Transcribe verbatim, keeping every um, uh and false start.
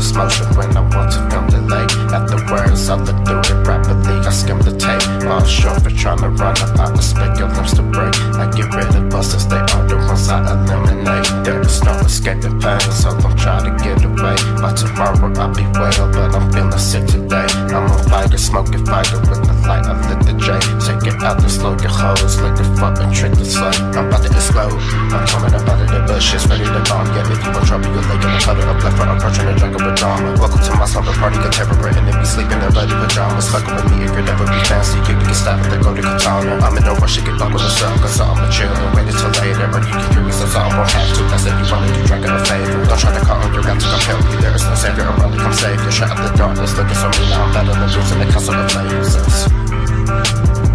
this motion when I want to film delay. Afterwards, I look through it rapidly, I skim the tape. All short for trying to run up out the speculums to break. I get rid of busters, they are the ones I eliminate. There is no escaping pain, so don't try to get away. By tomorrow I'll be well, but I'm feeling sick today. I'm a fighter, smoking fighter with the light, I lit the J. Take it out and slow your hoes, looking for a trick to slay. I'm about to explode, I'm coming up out of the bushes, ready to bomb. Yeah, if you want trouble, you're laying the puddle up left for approaching the jungle with drama. Welcome to my slumber party, get terror, and if you sleeping in bloody pajamas. Fucking with me, it could never be fancy. You can get stabbed with the golden katana. I'm in no rush to get back with the sun, cause I'ma chill and wait until later. Or you can curious, so I won't have to. That's if you wanna do Dragon a favor. Don't try to call on your God to come help you. There is no savior around to come save you. Shut up the darkness, looking so mean, now I'm battling the roots and the council of flames.